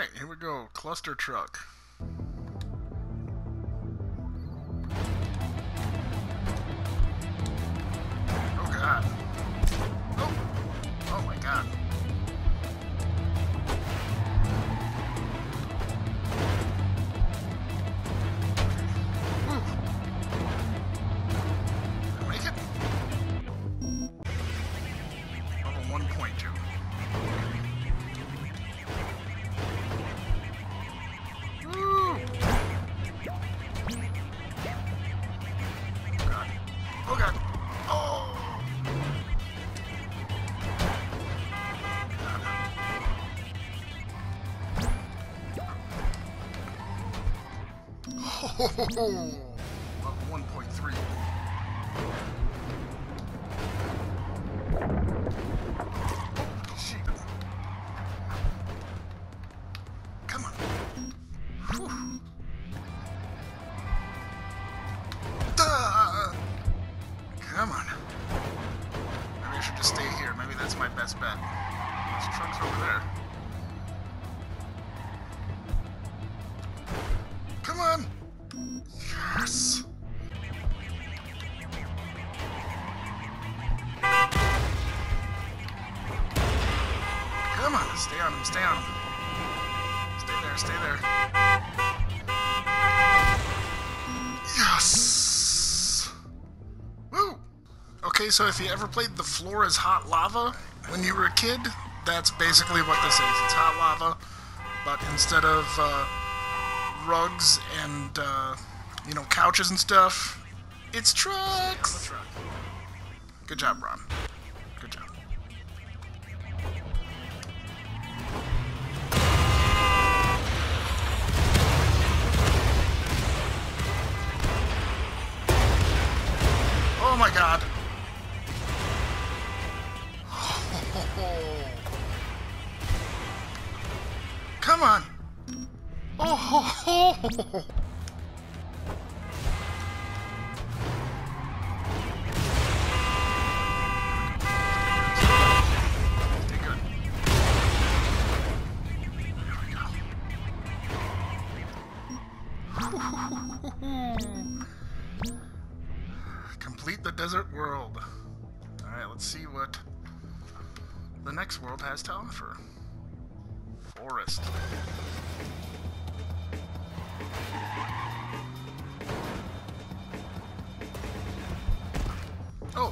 Alright, here we go. Cluster truck. Oh god. Oh! Oh my god. Woo! Did I make it? Level 1.2. Oh god. Oh! Ho ho ho! Level 1.3. Oh, shit. Come on. Whew. Duh! Come on. Maybe I should just stay here. Maybe that's my best bet. There's trucks over there. Come on! Yes! Come on, stay on him, stay on him. Stay there, stay there. Yes! Woo! Okay, so if you ever played The Floor is Hot Lava when you were a kid, that's basically what this is. It's hot lava, but instead of rugs and, you know, couches and stuff, it's trucks! Good job, Ron. Good job. Oh my god! Come on! Oh ho ho! Stay good. There we go. Complete the desert world. Alright, let's see what the next world has to offer. Forest. Oh!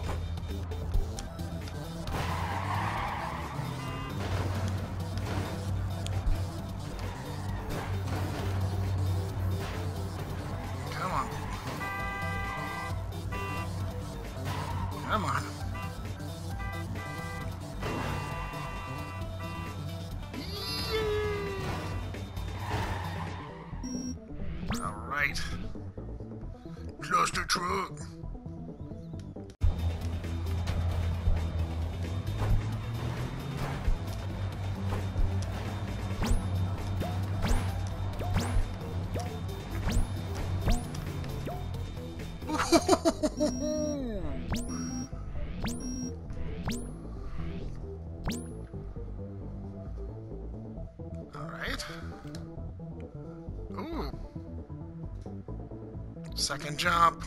Come on. Come on. Alright. Cluster truck. Alright. Ooh. Second jump.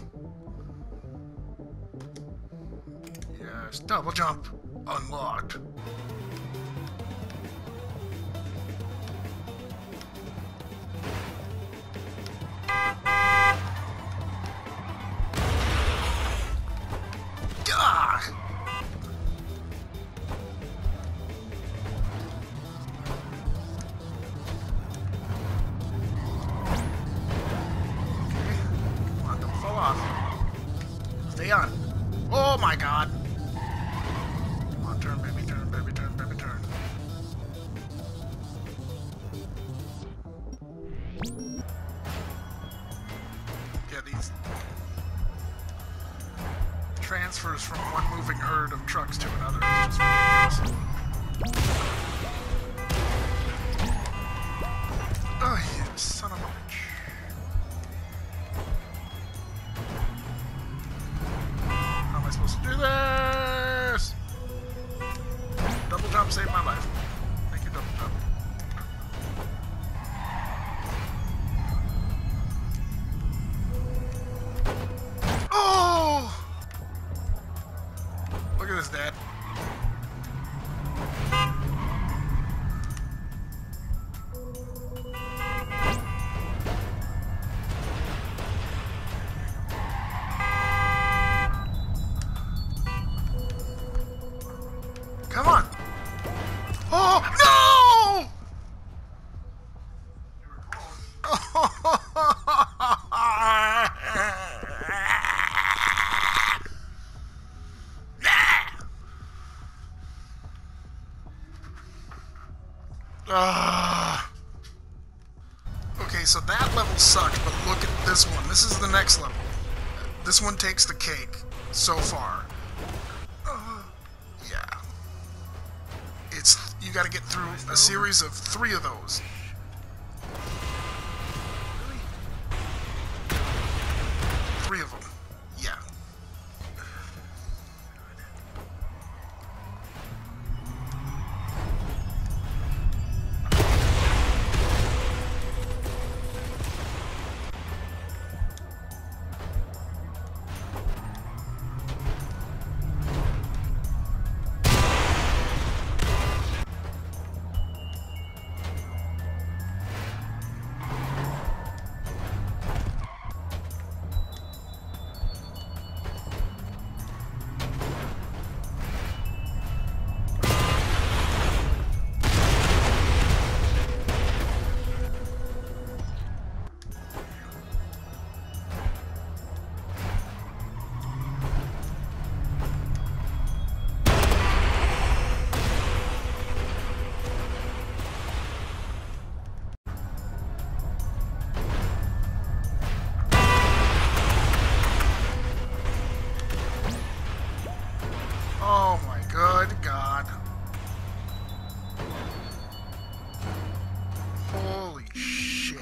Yes, double jump. Unlocked. Ah! Stay on. Oh my god. Come on, turn, baby, turn, baby, turn, baby, turn. Yeah, these transfers from one moving herd of trucks to another is just ridiculous. Oh, you son of a bitch. How am I supposed to do this? Double jump saved my life. Thank you, double jump. Okay, so that level sucked, but look at this one. This is the next level. This one takes the cake so far. Yeah. You gotta get through a series of 3 of those. Really? 3 of them. Yeah. Oh my good God. Holy shit.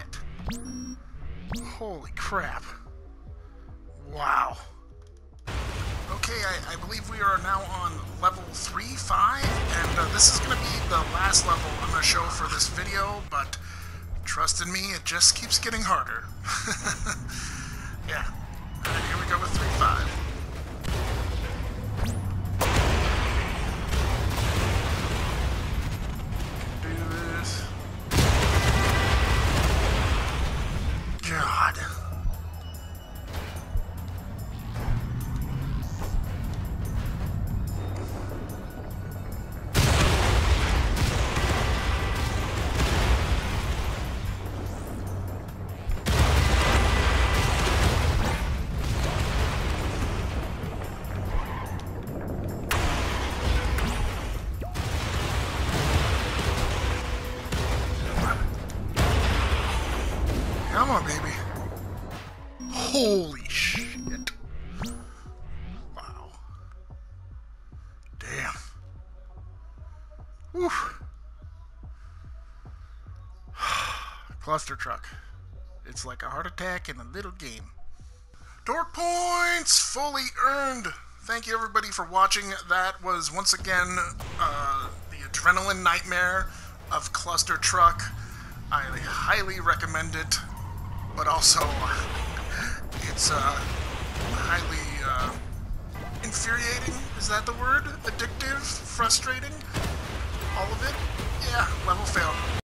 Holy crap. Wow. Okay, I believe we are now on level 3, 5, and this is going to be the last level I'm going to show for this video, but trust in me, it just keeps getting harder. Yeah. Alright, here we go with 3, 5. God. Come on, baby. Holy shit. Wow. Damn. Whew. Cluster truck. It's like a heart attack in a little game. Torque points fully earned. Thank you everybody for watching. That was once again the adrenaline nightmare of Cluster Truck. I highly recommend it, but also it's highly infuriating. Is that the word? Addictive? Frustrating? All of it? Yeah, level failed.